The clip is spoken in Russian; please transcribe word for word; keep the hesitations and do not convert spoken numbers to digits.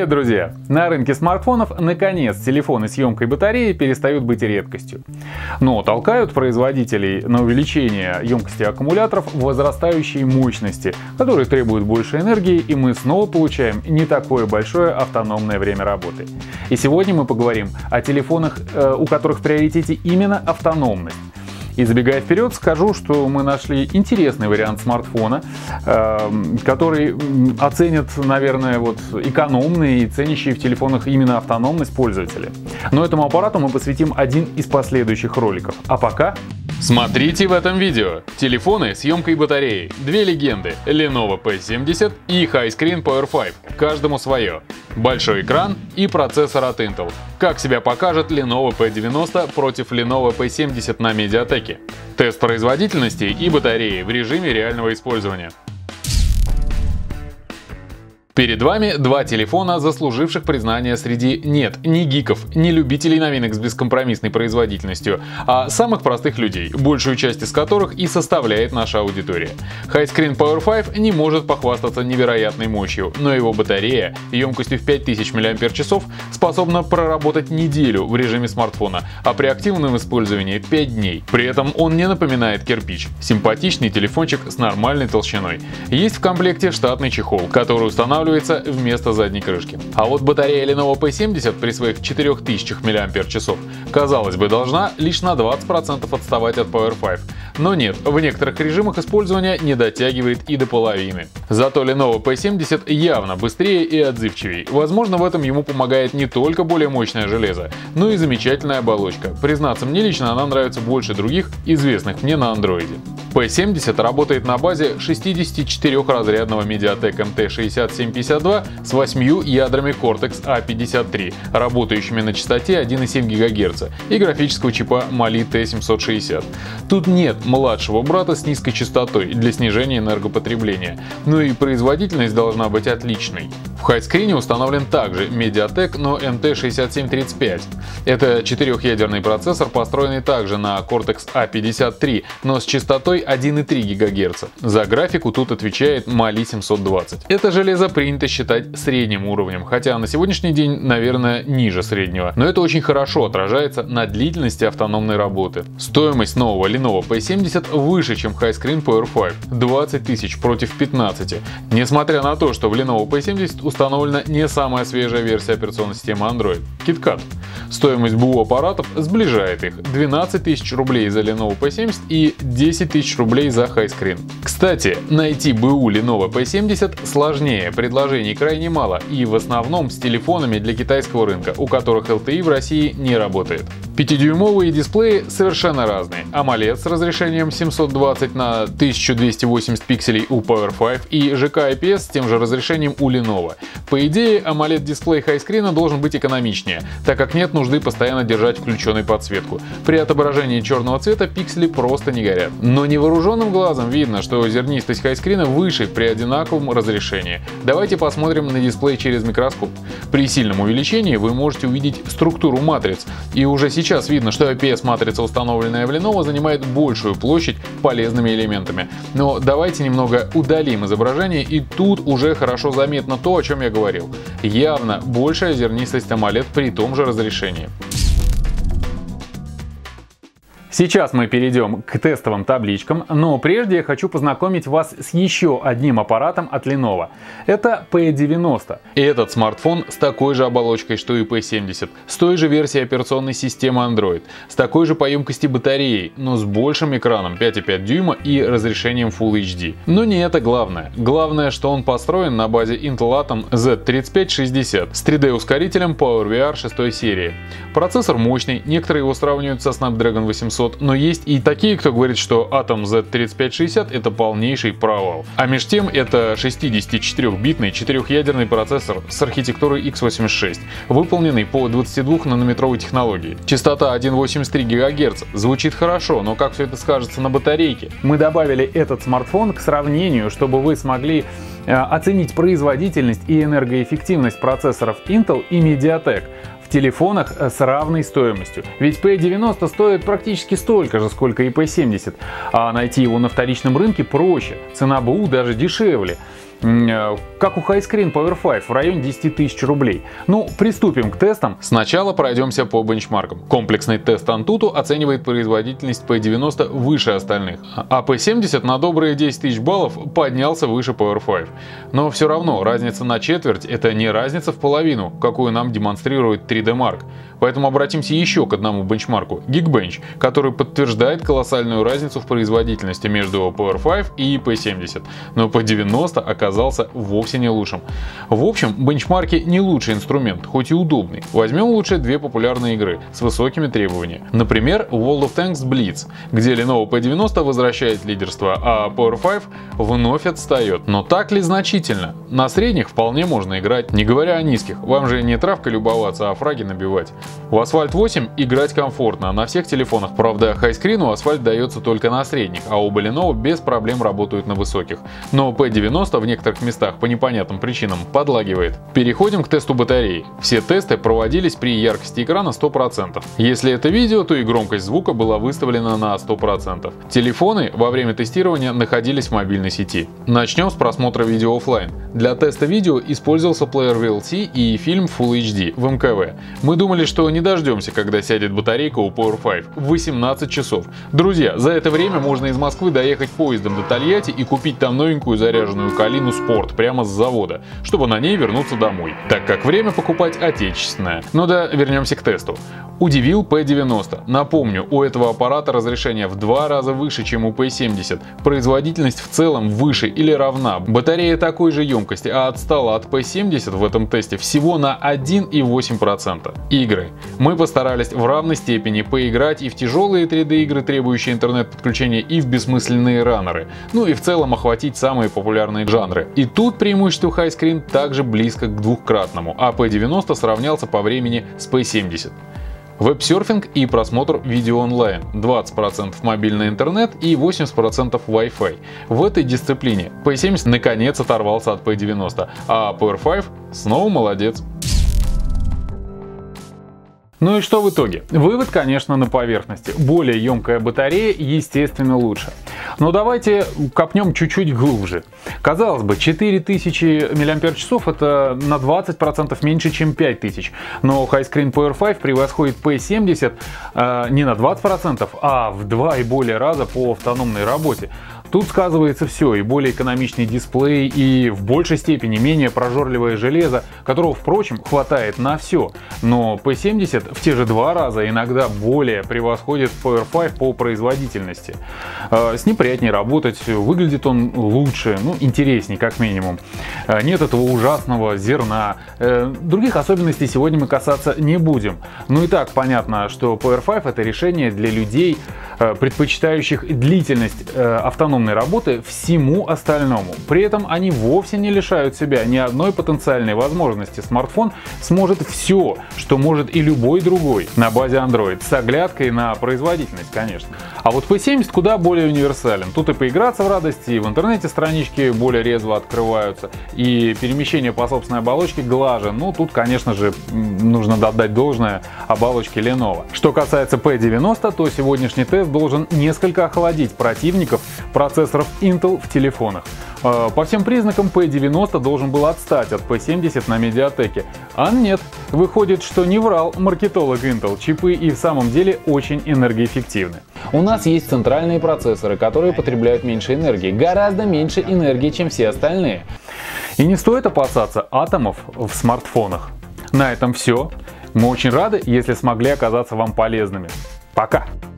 Привет, друзья! На рынке смартфонов наконец телефоны с емкой батареи перестают быть редкостью. Но толкают производителей на увеличение емкости аккумуляторов возрастающие мощности, которые требуют больше энергии, и мы снова получаем не такое большое автономное время работы. И сегодня мы поговорим о телефонах, у которых в приоритете именно автономность. И забегая вперед, скажу, что мы нашли интересный вариант смартфона, э, который оценят, наверное, вот экономные и ценящие в телефонах именно автономность пользователи. Но этому аппарату мы посвятим один из последующих роликов. А пока... Смотрите в этом видео. Телефоны с емкой батареи. Две легенды. Lenovo пи семьдесят и Hiscreen Power пять. Каждому свое. Большой экран и процессор от Intel. Как себя покажет Lenovo пи девяносто против Lenovo пи семьдесят на Mediatek. Тест производительности и батареи в режиме реального использования. Перед вами два телефона, заслуживших признания среди нет, не гиков, не любителей новинок с бескомпромиссной производительностью, а самых простых людей, большую часть из которых и составляет наша аудитория. Hiscreen Power пять не может похвастаться невероятной мощью, но его батарея емкостью в пять тысяч миллиампер-часов способна проработать неделю в режиме смартфона, а при активном использовании пять дней. При этом он не напоминает кирпич. Симпатичный телефончик с нормальной толщиной. Есть в комплекте штатный чехол, который устанавливается вместо задней крышки. А вот батарея Lenovo пи семьдесят при своих четырёх тысячах миллиампер-часов, казалось бы, должна лишь на двадцать процентов отставать от Power пять. Но нет, в некоторых режимах использования не дотягивает и до половины. Зато Lenovo пи семьдесят явно быстрее и отзывчивее. Возможно, в этом ему помогает не только более мощное железо, но и замечательная оболочка. Признаться, мне лично она нравится больше других, известных мне на андроиде. пи семьдесят работает на базе шестидесятичетырёхразрядного Mediatek эм тэ шестьдесят семь пятьдесят два с восьмью ядрами Cortex а пятьдесят три, работающими на частоте один и семь гигагерца, и графического чипа Mali ти семьсот шестьдесят. Тут нет младшего брата с низкой частотой для снижения энергопотребления, но и производительность должна быть отличной. В Hiscreen установлен также Mediatek, но эм тэ шестьдесят семь тридцать пять. Это четырехъядерный процессор, построенный также на Cortex а пятьдесят три, но с частотой один и три гигагерца. За графику тут отвечает Mali семьсот двадцать. Это железо принято считать средним уровнем, хотя на сегодняшний день, наверное, ниже среднего. Но это очень хорошо отражается на длительности автономной работы. Стоимость нового Lenovo пи семьдесят выше, чем Hiscreen Power пять – двадцать тысяч против пятнадцати. Несмотря на то, что в Lenovo пи семьдесят установлена не самая свежая версия операционной системы Android – KitKat. Стоимость БУ аппаратов сближает их – двенадцать тысяч рублей за Lenovo пи семьдесят и десять тысяч рублей за Hiscreen. Кстати, найти БУ Lenovo пи семьдесят сложнее, предложений крайне мало, и в основном с телефонами для китайского рынка, у которых эл ти и в России не работает. пятидюймовые дисплеи совершенно разные. AMOLED с разрешением семьсот двадцать на тысяча двести восемьдесят пикселей у Power пять и жэ ка ай пи эс с тем же разрешением у Lenovo. По идее, AMOLED дисплей Hiscreen должен быть экономичнее, так как нет нужды постоянно держать включенной подсветку. При отображении черного цвета пиксели просто не горят. Но невооруженным глазом видно, что зернистость Hiscreen выше при одинаковом разрешении. Давайте посмотрим на дисплей через микроскоп. При сильном увеличении вы можете увидеть структуру матриц, и уже сейчас видно, что ай пи эс-матрица, установленная в Lenovo, занимает большую площадь полезными элементами. Но давайте немного удалим изображение, и тут уже хорошо заметно то, о чем я говорил. Явно большая зернистость AMOLED при том же разрешении. Сейчас мы перейдем к тестовым табличкам, но прежде я хочу познакомить вас с еще одним аппаратом от Lenovo. Это пи девяносто. И этот смартфон с такой же оболочкой, что и пи семьдесят, с той же версией операционной системы Android, с такой же по емкости батареей, но с большим экраном пять и пять дюйма и разрешением Full эйч ди. Но не это главное. Главное, что он построен на базе Intel Atom зет тридцать пять шестьдесят с три дэ ускорителем PowerVR шестой серии. Процессор мощный, некоторые его сравнивают со Snapdragon восемьсот, но есть и такие, кто говорит, что Atom зет тридцать пять шестьдесят это полнейший провал. А между тем это шестидесятичетырёхбитный четырехъядерный процессор с архитектурой икс восемьдесят шесть, выполненный по двадцатидвухнанометровой технологии. Частота один целых восемьдесят три гигагерца. Звучит хорошо, но как все это скажется на батарейке? Мы добавили этот смартфон к сравнению, чтобы вы смогли э, оценить производительность и энергоэффективность процессоров Intel и Mediatek в телефонах с равной стоимостью. Ведь пи девяносто стоит практически столько же, сколько и пи семьдесят, а найти его на вторичном рынке проще, цена БУ даже дешевле. как у Highscreen Power пять, в районе десяти тысяч рублей. Ну, приступим к тестам. Сначала пройдемся по бенчмаркам. Комплексный тест Antutu оценивает производительность пи девяносто выше остальных, а пи семьдесят на добрые десять тысяч баллов поднялся выше Power пять. Но все равно разница на четверть — это не разница в половину, какую нам демонстрирует три дэ Mark. Поэтому обратимся еще к одному бенчмарку — Geekbench, который подтверждает колоссальную разницу в производительности между Power пять и пи семьдесят. Но пи девяносто оказался вовсе не лучшим. В общем, бенчмарки не лучший инструмент, хоть и удобный. Возьмем лучше две популярные игры с высокими требованиями. Например, World of Tanks Blitz, где Lenovo пи девяносто возвращает лидерство, а Power пять вновь отстает. Но так ли значительно? На средних вполне можно играть, не говоря о низких. Вам же не травкой любоваться, а фраги набивать. В Asphalt восемь играть комфортно на всех телефонах. Правда, Highscreen у Asphalt дается только на средних, а оба Lenovo без проблем работают на высоких. Но пи девяносто в некоторых местах по непонятным причинам подлагивает. Переходим к тесту батареи. Все тесты проводились при яркости экрана сто процентов. Если это видео, то и громкость звука была выставлена на сто процентов. Телефоны во время тестирования находились в мобильной сети. Начнем с просмотра видео офлайн. Для теста видео использовался плеер ви эл си и фильм Full эйч ди в эм ка вэ. Мы думали, что не дождемся, когда сядет батарейка у Power пять. восемнадцать часов. Друзья, за это время можно из Москвы доехать поездом до Тольятти и купить там новенькую заряженную Калину Спорт прямо с завода, чтобы на ней вернуться домой, так как время покупать отечественное. Ну да, вернемся к тесту. Удивил пи девяносто. Напомню, у этого аппарата разрешение в два раза выше, чем у пи семьдесят. Производительность в целом выше или равна. Батарея такой же емкости, а отстала от пи семьдесят в этом тесте всего на один и восемь десятых процента. Игры. Мы постарались в равной степени поиграть и в тяжелые три дэ игры, требующие интернет-подключения, и в бессмысленные раннеры. Ну и в целом охватить самые популярные жанры. И тут преимущество Highscreen также близко к двухкратному, а пи девяносто сравнялся по времени с пи семьдесят. Веб-серфинг и просмотр видео онлайн, двадцать процентов мобильный интернет и восемьдесят процентов Wi-Fi. В этой дисциплине пи семьдесят наконец оторвался от пи девяносто, а Power пять снова молодец. Ну и что в итоге? Вывод, конечно, на поверхности. Более емкая батарея, естественно, лучше. Но давайте копнем чуть-чуть глубже. Казалось бы, четыре тысячи миллиампер-часов это на двадцать процентов меньше, чем пять тысяч. Но Highscreen Power пять превосходит пи семьдесят э, не на двадцать процентов, а в два и более раза по автономной работе. Тут сказывается все, и более экономичный дисплей, и в большей степени менее прожорливое железо, которого, впрочем, хватает на все. Но пи семьдесят в те же два раза иногда более превосходит Power пять по производительности. С ним приятнее работать, выглядит он лучше, ну, интереснее как минимум. Нет этого ужасного зерна. Других особенностей сегодня мы касаться не будем. Ну и так понятно, что Power пять это решение для людей, предпочитающих длительность автономной работы всему остальному. При этом они вовсе не лишают себя ни одной потенциальной возможности. Смартфон сможет все, что может и любой другой на базе Android, с оглядкой на производительность, конечно. А вот пи семьдесят куда более универсален. Тут и поиграться в радости, и в интернете странички более резво открываются, и перемещение по собственной оболочке глаже. Ну, тут, конечно же, нужно отдать должное оболочке Lenovo. Что касается пи девяносто, то сегодняшний тест должен несколько охладить противников процессоров Intel в телефонах. По всем признакам пи девяносто должен был отстать от пи семьдесят на Медиатеке. А нет, выходит, что не врал маркетолог Intel, чипы и в самом деле очень энергоэффективны. У нас есть центральные процессоры, которые потребляют меньше энергии, гораздо меньше энергии, чем все остальные. И не стоит опасаться атомов в смартфонах. На этом все. Мы очень рады, если смогли оказаться вам полезными. Пока!